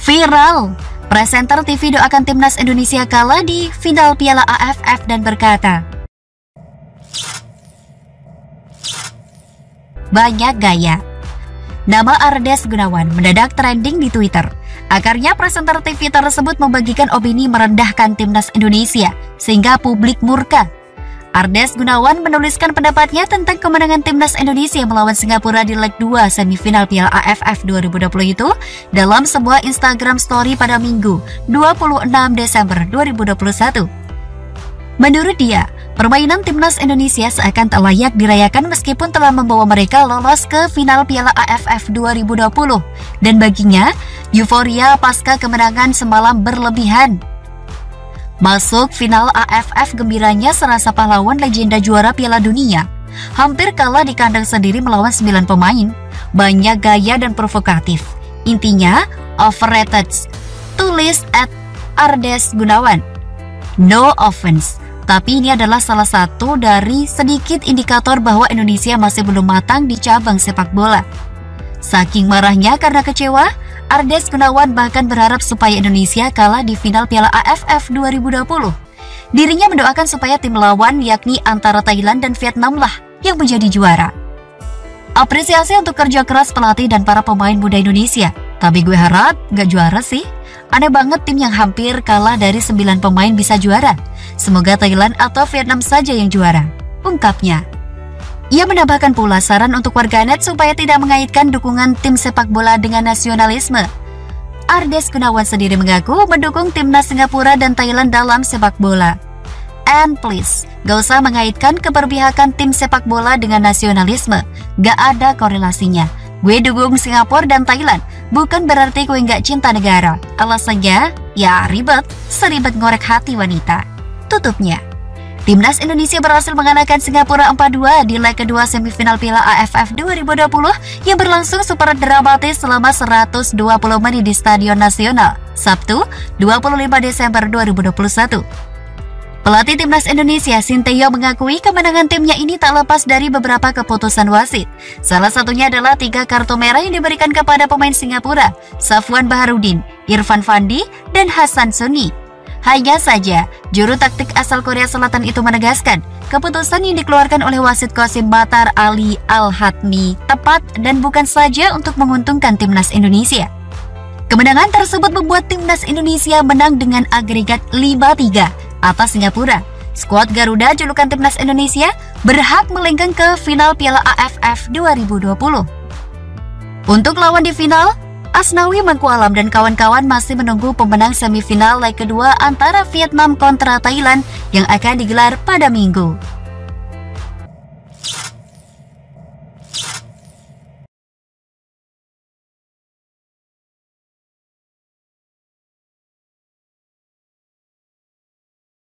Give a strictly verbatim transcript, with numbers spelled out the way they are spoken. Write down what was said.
Viral, presenter T V doakan timnas Indonesia kalah di final Piala A F F dan berkata, "Banyak gaya." Nama Ardes Gunawan mendadak trending di Twitter. Akarnya presenter T V tersebut membagikan opini merendahkan timnas Indonesia sehingga publik murka. Ardes Gunawan menuliskan pendapatnya tentang kemenangan timnas Indonesia melawan Singapura di leg dua semifinal Piala A F F dua ribu dua puluh itu dalam sebuah Instagram story pada Minggu dua puluh enam Desember dua ribu dua puluh satu. Menurut dia, permainan timnas Indonesia seakan tak layak dirayakan meskipun telah membawa mereka lolos ke final Piala A F F dua ribu dua puluh, dan baginya, euforia pasca kemenangan semalam berlebihan. Masuk final A F F gembiranya serasa pahlawan legenda juara Piala Dunia. Hampir kalah di kandang sendiri melawan sembilan pemain. Banyak gaya dan provokatif. Intinya, overrated. Tulis at Ardes Gunawan. No offense, tapi ini adalah salah satu dari sedikit indikator bahwa Indonesia masih belum matang di cabang sepak bola. Saking marahnya karena kecewa, Ardes Gunawan bahkan berharap supaya Indonesia kalah di final Piala A F F dua ribu dua puluh. Dirinya mendoakan supaya tim lawan yakni antara Thailand dan Vietnam lah yang menjadi juara. Apresiasi untuk kerja keras pelatih dan para pemain muda Indonesia. Tapi gue harap gak juara sih. Aneh banget tim yang hampir kalah dari sembilan pemain bisa juara. Semoga Thailand atau Vietnam saja yang juara, ungkapnya. Ia menambahkan pula saran untuk warganet supaya tidak mengaitkan dukungan tim sepak bola dengan nasionalisme. Ardes Gunawan sendiri mengaku mendukung timnas Singapura dan Thailand dalam sepak bola. And please, gak usah mengaitkan keberpihakan tim sepak bola dengan nasionalisme. Gak ada korelasinya. Gue dukung Singapura dan Thailand, bukan berarti gue gak cinta negara. Alasannya, ya ribet, seribet ngorek hati wanita. Tutupnya. Timnas Indonesia berhasil mengalahkan Singapura empat dua di leg kedua semifinal Piala A F F dua ribu dua puluh yang berlangsung super dramatis selama seratus dua puluh menit di Stadion Nasional, Sabtu dua puluh lima Desember dua ribu dua puluh satu. Pelatih timnas Indonesia, Sinteyong, mengakui kemenangan timnya ini tak lepas dari beberapa keputusan wasit. Salah satunya adalah tiga kartu merah yang diberikan kepada pemain Singapura, Safwan Baharudin, Irfan Fandi, dan Hasan Suni. Hanya saja, juru taktik asal Korea Selatan itu menegaskan, keputusan yang dikeluarkan oleh wasit Qasim Matar Ali Al-Hatmi tepat dan bukan saja untuk menguntungkan timnas Indonesia. Kemenangan tersebut membuat timnas Indonesia menang dengan agregat lima tiga atas Singapura. Skuad Garuda julukan timnas Indonesia berhak melenggang ke final Piala A F F dua ribu dua puluh. Untuk lawan di final, Asnawi Mangkualam dan kawan-kawan masih menunggu pemenang semifinal leg kedua antara Vietnam kontra Thailand yang akan digelar pada Minggu.